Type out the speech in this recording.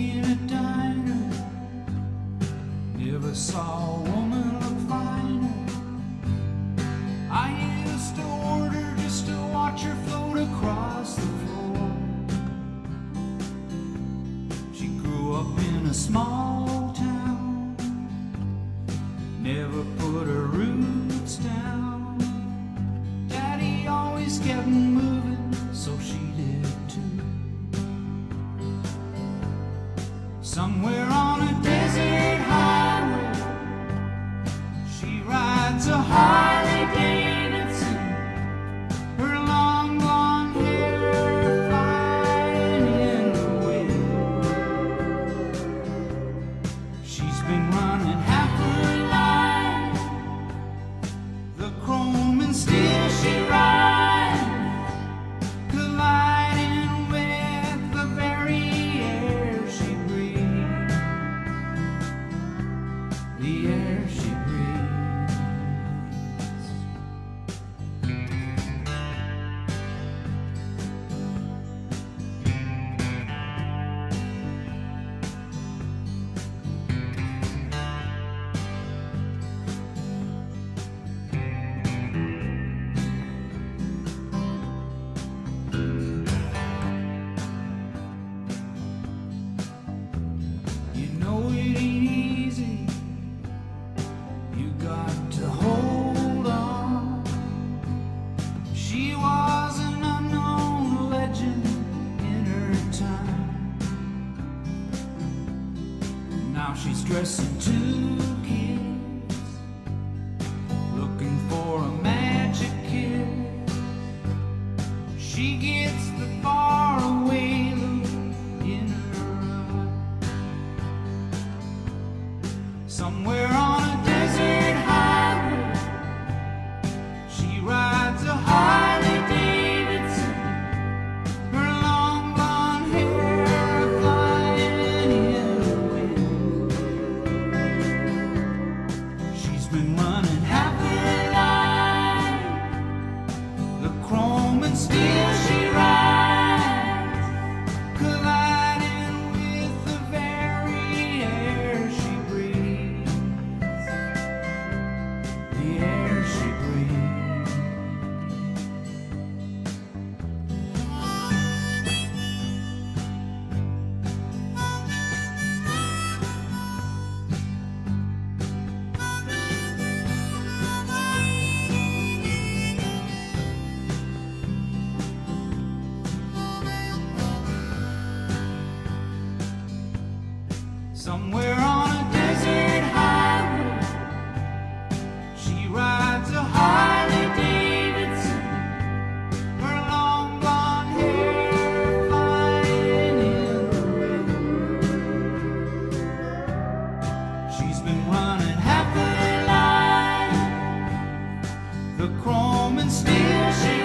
in a diner. Never saw a woman look finer. I used to order just to watch her float across the floor. She grew up in a small town, never put her roots down. Daddy always kept moving, so she did too. Somewhere on a desert highway, she rides a Harley Davidson, her long blonde hair flying in the wind. She's been running half her life, the chrome and steel she rides, colliding with the very air she breathes, the air she breathes. You know it ain't easy, you got to hold on. She was an unknown legend in her time. Now she's dressing two kids, looking for a magic kiss. She gets the faraway look in her eye. Somewhere on a desert highway, she rides a Harley Davidson, her long blonde hair flying in the wind. She's been running half her life, the chrome and steel she rides, colliding with the very air she breathes, the air she breathes. Somewhere on a desert highway, she rides a Harley Davidson, her long blonde hair flying in the wind. She's been running half her life, the chrome and steel she